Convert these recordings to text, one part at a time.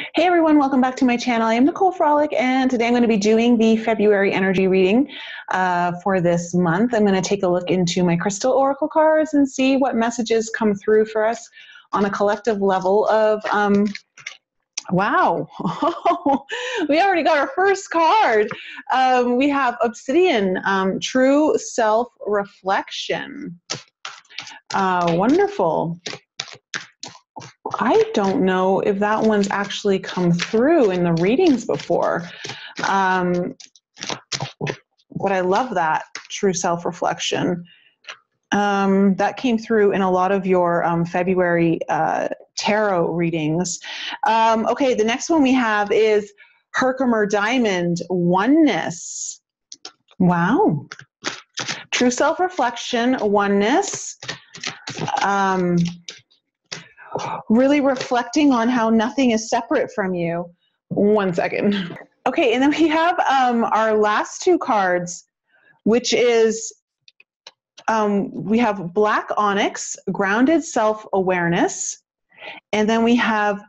Hey everyone, welcome back to my channel. I am Nicole Frolic, and today I'm going to be doing the February energy reading for this month. I'm going to take a look into my crystal oracle cards and see what messages come through for us on a collective level of, wow, we already got our first card. We have Obsidian, True Self-Reflection. Wonderful. I don't know if that one's actually come through in the readings before, but I love that, true self-reflection. That came through in a lot of your February tarot readings. Okay, the next one we have is Herkimer Diamond, Oneness. Wow. True self-reflection, oneness. Really reflecting on how nothing is separate from you. One second. Okay, and then we have our last two cards, which is we have Black Onyx, Grounded Self-Awareness, and then we have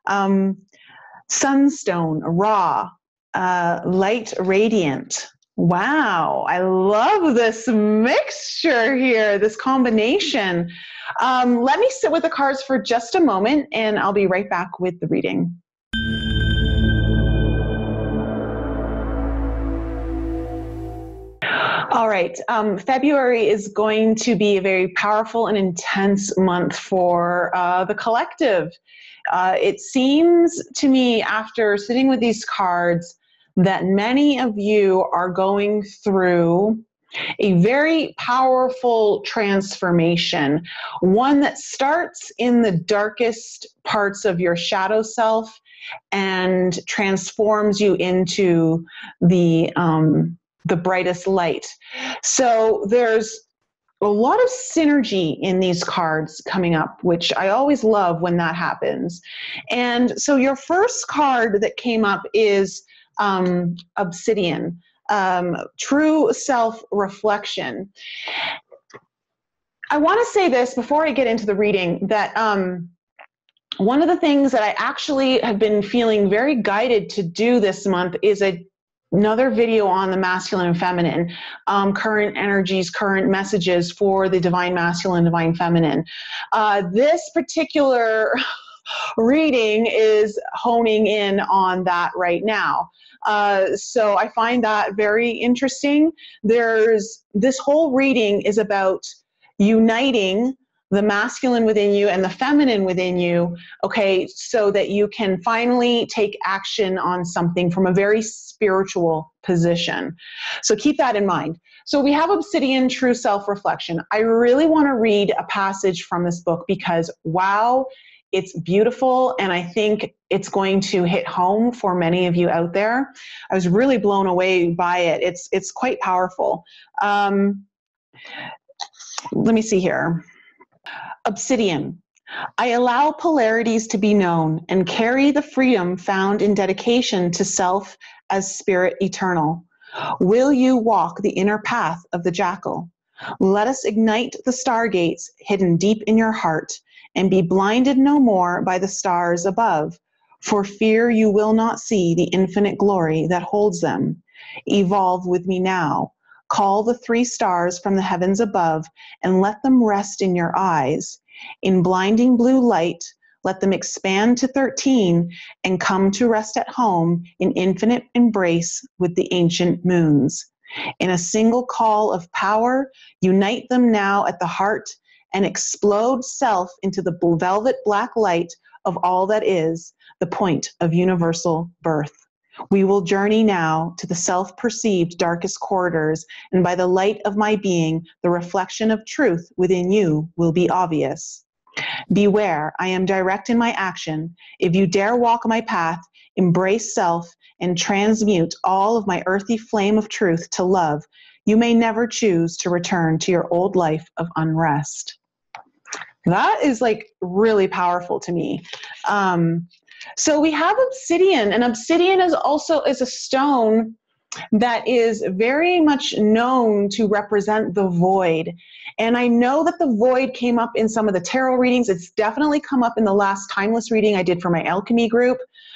Sunstone, Raw, Light Radiant. Wow, I love this mixture here, this combination. Let me sit with the cards for just a moment, and I'll be right back with the reading. All right, February is going to be a very powerful and intense month for the collective. It seems to me, after sitting with these cards, that many of you are going through a very powerful transformation, one that starts in the darkest parts of your shadow self and transforms you into the brightest light. So there's a lot of synergy in these cards coming up, which I always love when that happens. And so your first card that came up is Obsidian, True Self-Reflection. I want to say this before I get into the reading, that one of the things that I actually have been feeling very guided to do this month is another video on the masculine and feminine, current energies, current messages for the divine masculine, divine feminine. This particular reading is honing in on that right now. So I find that very interesting. This whole reading is about uniting the masculine within you and the feminine within you, okay, so that you can finally take action on something from a very spiritual position. So keep that in mind. So we have Obsidian, True Self-Reflection. I really want to read a passage from this book because, wow, it's beautiful, and I think it's going to hit home for many of you out there. I was really blown away by it. It's quite powerful. Let me see here. Obsidian. I allow polarities to be known and carry the freedom found in dedication to self as spirit eternal. Will you walk the inner path of the jackal? Let us ignite the stargates hidden deep in your heart and be blinded no more by the stars above, for fear you will not see the infinite glory that holds them. Evolve with me now. Call the 3 stars from the heavens above and let them rest in your eyes. In blinding blue light, let them expand to 13 and come to rest at home in infinite embrace with the ancient moons. In a single call of power, unite them now at the heart and explode self into the velvet black light of all that is, the point of universal birth. We will journey now to the self-perceived darkest corridors, and by the light of my being, the reflection of truth within you will be obvious. Beware, I am direct in my action. If you dare walk my path, embrace self, and transmute all of my earthy flame of truth to love, you may never choose to return to your old life of unrest. That is like really powerful to me. So we have obsidian, and obsidian is a stone that is very much known to represent the void. And I know that the void came up in some of the tarot readings. It's definitely come up in the last timeless reading I did for my alchemy group.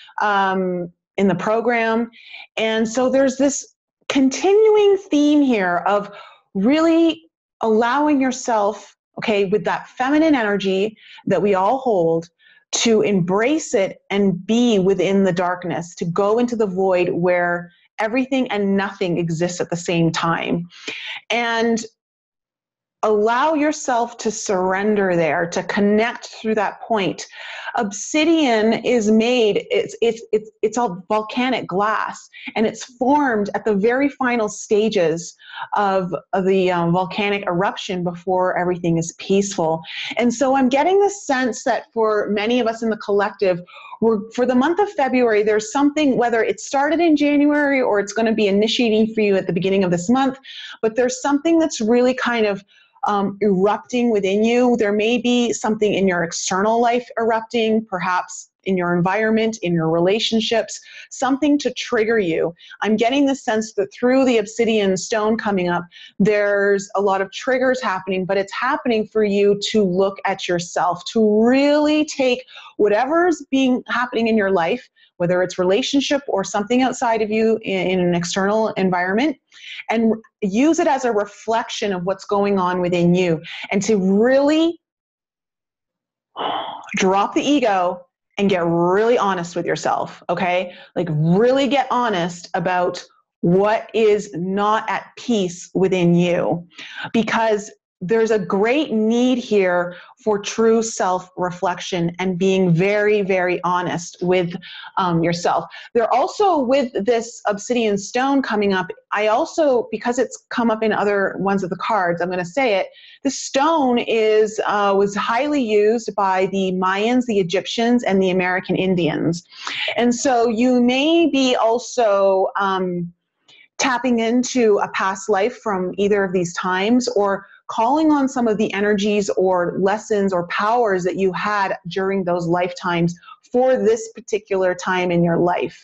in the program. And so there's this continuing theme here of really allowing yourself, okay, with that feminine energy that we all hold, to embrace it and be within the darkness, to go into the void where everything and nothing exists at the same time. And allow yourself to surrender there, to connect through that point. Obsidian is made, it's all volcanic glass, and it's formed at the very final stages of the volcanic eruption before everything is peaceful. And so I'm getting the sense that for many of us in the collective, for the month of February, there's something, whether it started in January or it's going to be initiating for you at the beginning of this month, but there's something that's really kind of erupting within you. There may be something in your external life erupting, perhaps in your environment, in your relationships, something to trigger you. I'm getting the sense that through the obsidian stone coming up, there's a lot of triggers happening, but it's happening for you to look at yourself, to really take whatever's happening in your life, whether it's relationship or something outside of you in an external environment, and use it as a reflection of what's going on within you, and to really drop the ego and get really honest with yourself, okay? Like really get honest about what is not at peace within you, because there's a great need here for true self-reflection and being very, very honest with yourself. There also, with this obsidian stone coming up, I also, because it's come up in other ones of the cards, I'm going to say it, the stone was highly used by the Mayans, the Egyptians, and the American Indians. And so you may be also tapping into a past life from either of these times, or calling on some of the energies or lessons or powers that you had during those lifetimes for this particular time in your life.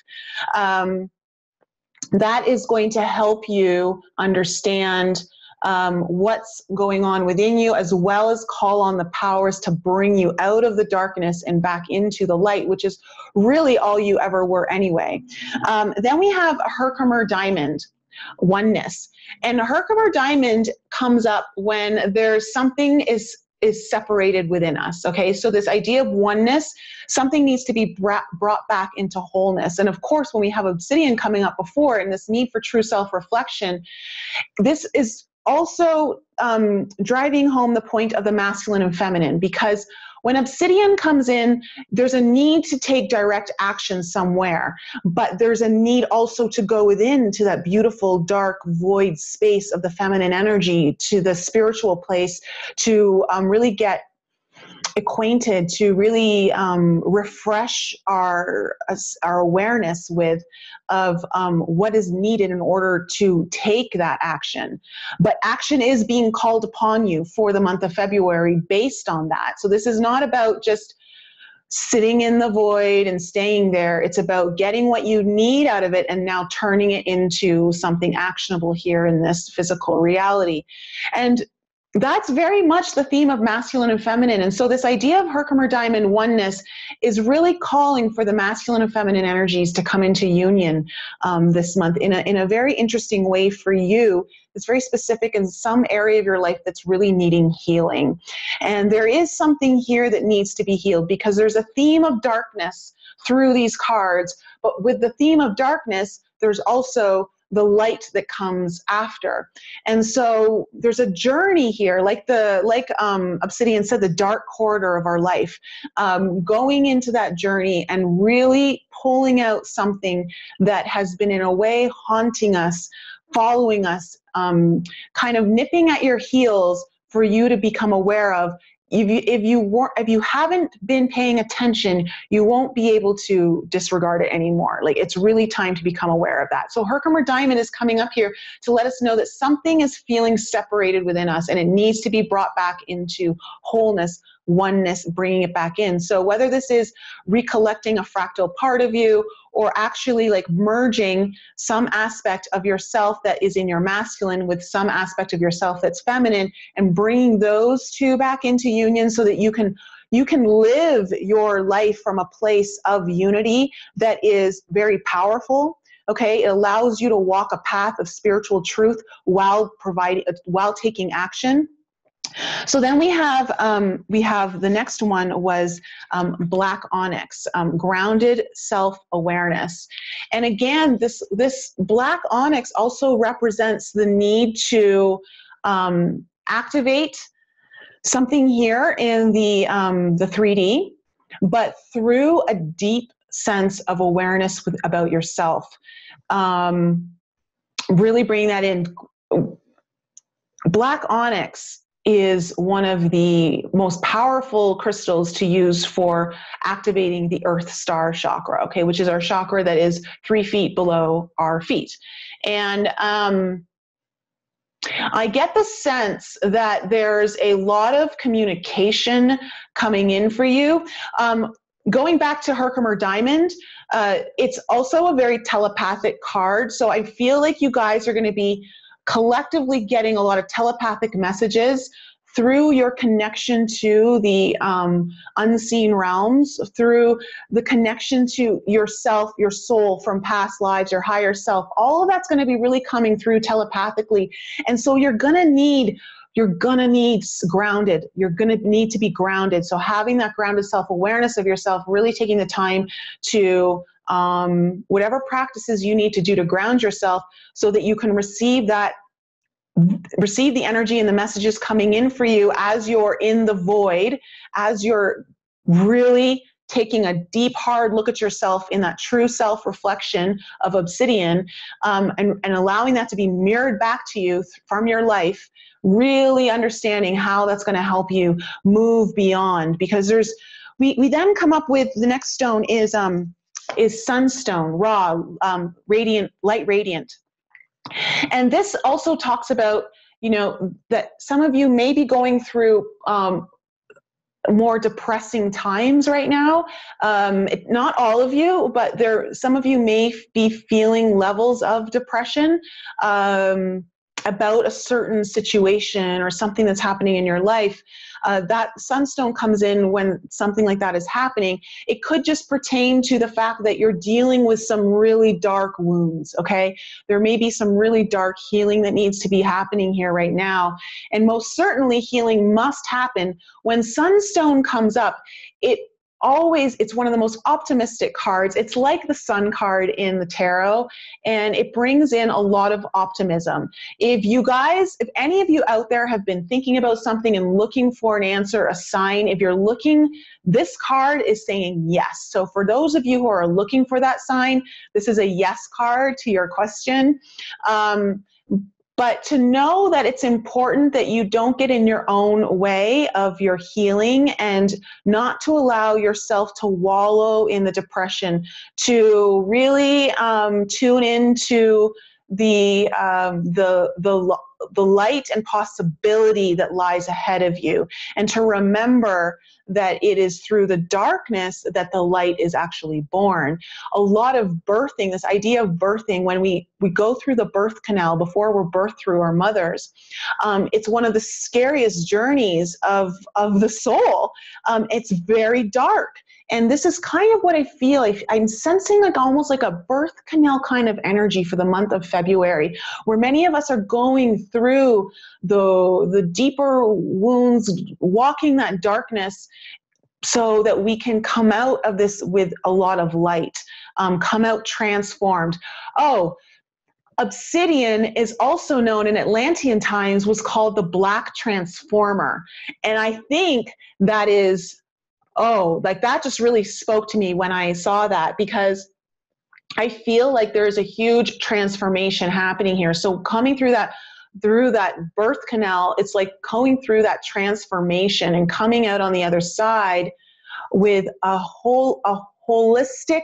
That is going to help you understand what's going on within you, as well as call on the powers to bring you out of the darkness and back into the light, which is really all you ever were anyway. Then we have Herkimer Diamond, oneness. And Herkimer Diamond comes up when there's something is separated within us, okay? So this idea of oneness, something needs to be brought back into wholeness. And of course, when we have obsidian coming up before and this need for true self-reflection, this is also driving home the point of the masculine and feminine, because when obsidian comes in, there's a need to take direct action somewhere, but there's a need also to go within to that beautiful, dark, void space of the feminine energy, to the spiritual place, to really get acquainted, to really refresh our awareness of what is needed in order to take that action. But action is being called upon you for the month of February based on that. So this is not about just sitting in the void and staying there. It's about getting what you need out of it and now turning it into something actionable here in this physical reality. And that's very much the theme of masculine and feminine. And so this idea of Herkimer Diamond oneness is really calling for the masculine and feminine energies to come into union this month in a very interesting way for you. It's very specific in some area of your life that's really needing healing. And there is something here that needs to be healed, because there's a theme of darkness through these cards. But with the theme of darkness, there's also the light that comes after. And so there's a journey here, like Obsidian said, the dark corridor of our life, going into that journey and really pulling out something that has been in a way haunting us, following us, kind of nipping at your heels for you to become aware of. If you haven't been paying attention, you won't be able to disregard it anymore. Like, it's really time to become aware of that. So Herkimer Diamond is coming up here to let us know that something is feeling separated within us, and it needs to be brought back into wholeness, oneness, bringing it back in. So whether this is recollecting a fractal part of you, or actually like merging some aspect of yourself that is in your masculine with some aspect of yourself that's feminine, and bringing those two back into union so that you can you can live your life from a place of unity that is very powerful. Okay, it allows you to walk a path of spiritual truth while taking action. So then we have the next one was black onyx, grounded self-awareness. And again, this black onyx also represents the need to activate something here in the 3D, but through a deep sense of awareness about yourself. Really bringing that in. Black onyx is one of the most powerful crystals to use for activating the Earth Star chakra, okay, which is our chakra that is 3 feet below our feet. And I get the sense that there's a lot of communication coming in for you. Going back to Herkimer Diamond, it's also a very telepathic card. So I feel like you guys are going to be collectively getting a lot of telepathic messages through your connection to the unseen realms, through the connection to yourself, your soul from past lives, your higher self. All of that's going to be really coming through telepathically. And so you're going to need grounded. You're going to need to be grounded. So having that grounded self-awareness of yourself, really taking the time to whatever practices you need to do to ground yourself so that you can receive the energy and the messages coming in for you as you're in the void, as you're really taking a deep, hard look at yourself in that true self-reflection of obsidian, and allowing that to be mirrored back to you from your life, really understanding how that's going to help you move beyond. Because we then come up with the next stone is sunstone, raw, radiant, light radiant. And this also talks about, that some of you may be going through more depressing times right now. Not all of you, but some of you may be feeling levels of depression about a certain situation or something that's happening in your life. That sunstone comes in when something like that is happening. It could just pertain to the fact that you're dealing with some really dark wounds, okay? There may be some really dark healing that needs to be happening here right now. And most certainly healing must happen. When sunstone comes up, it's one of the most optimistic cards. It's like the sun card in the tarot, and it brings in a lot of optimism. If any of you out there have been thinking about something and looking for an answer, a sign, if you're looking, this card is saying yes. So for those of you who are looking for that sign, this is a yes card to your question. But to know that it's important that you don't get in your own way of your healing, and not to allow yourself to wallow in the depression, to really tune into the light and possibility that lies ahead of you, and to remember that it is through the darkness that the light is actually born. A lot of birthing, this idea of birthing, when we go through the birth canal before we're birthed through our mothers, it's one of the scariest journeys of the soul. It's very dark. And this is kind of what I feel. I'm sensing almost like a birth canal kind of energy for the month of February, where many of us are going through the deeper wounds, walking that darkness, so that we can come out of this with a lot of light, come out transformed. Obsidian is also known in Atlantean times, was called the Black Transformer. And I think that is, that just really spoke to me when I saw that, because I feel like there's a huge transformation happening here. So coming through that birth canal, it's like going through that transformation and coming out on the other side with a holistic,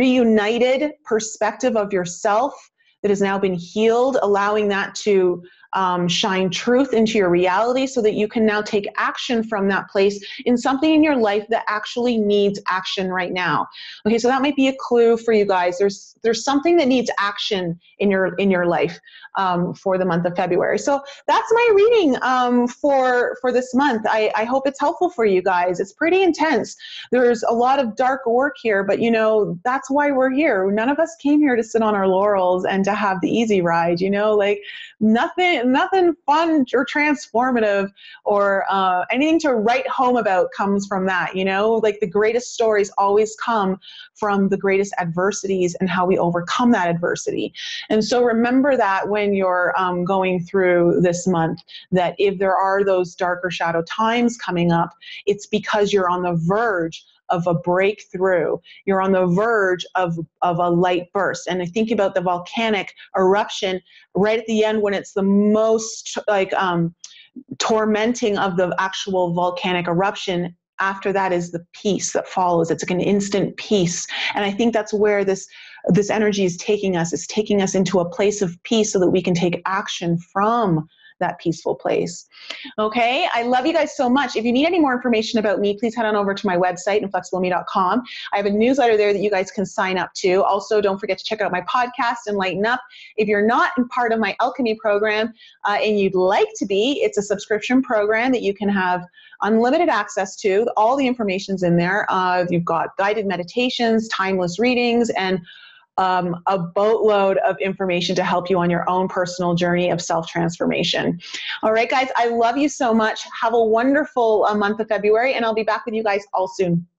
reunited perspective of yourself that has now been healed, allowing that to shine truth into your reality so that you can now take action from that place in something in your life that actually needs action right now. Okay, so that might be a clue for you guys. There's something that needs action in your life for the month of February. So that's my reading for this month. I hope it's helpful for you guys. It's pretty intense. There's a lot of dark work here, but that's why we're here. None of us came here to sit on our laurels and to have the easy ride, like nothing fun or transformative or anything to write home about comes from that, like the greatest stories always come from the greatest adversities and how we overcome that adversity. And so remember that when you're going through this month, that if there are those darker shadow times coming up, it's because you're on the verge of a breakthrough. You're on the verge of a light burst. And I think about the volcanic eruption right at the end when it's the most tormenting of the actual volcanic eruption. After that is the peace that follows. It's like an instant peace. And I think that's where this energy is taking us. It's taking us into a place of peace so that we can take action from that peaceful place. Okay, I love you guys so much. If you need any more information about me, please head on over to my website, inflexibleme.com. I have a newsletter there that you guys can sign up to. Also, don't forget to check out my podcast, Enlighten Up. If you're not in part of my alchemy program and you'd like to be, it's a subscription program that you can have unlimited access to. All the information's in there. You've got guided meditations, timeless readings, and a boatload of information to help you on your own personal journey of self-transformation. All right, guys, I love you so much. Have a wonderful month of February, and I'll be back with you guys all soon.